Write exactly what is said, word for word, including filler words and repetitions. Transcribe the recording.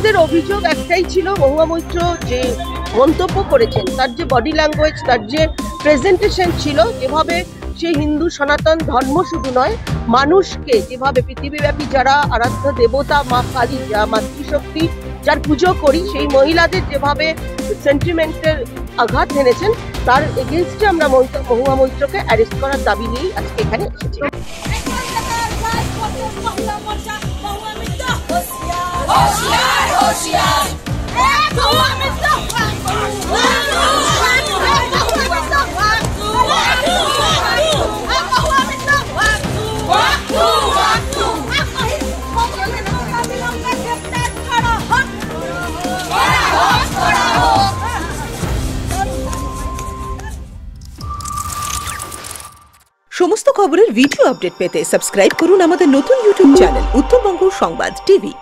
আমাদের অভিযোগ একটাই ছিল, মহুয়া মৈত্র যে মন্তব্য করেছেন, তার যে বডি ল্যাঙ্গুয়েজ, তার যে প্রেজেন্টেশন ছিল, যেভাবে সে হিন্দু সনাতন ধর্ম শুধু নয়, মানুষকে যেভাবে পৃথিবীব্যাপী যারা আরাধ্য দেবতা মা কালী, যা মাতৃশক্তি, যার পুজো করি, সেই মহিলাদের যেভাবে সেন্টিমেন্টের আঘাত এনেছেন, তার এগেনস্টে আমরা মহুয়া মৈত্রকে অ্যারেস্ট করার দাবি নিয়েই আজকে এখানে এসেছি। সমস্ত খবরের ভিডিও আপডেট পেতে সাবস্ক্রাইব করুন আমাদের নতুন ইউটিউব চ্যানেল উত্তরবঙ্গ সংবাদ টিভি।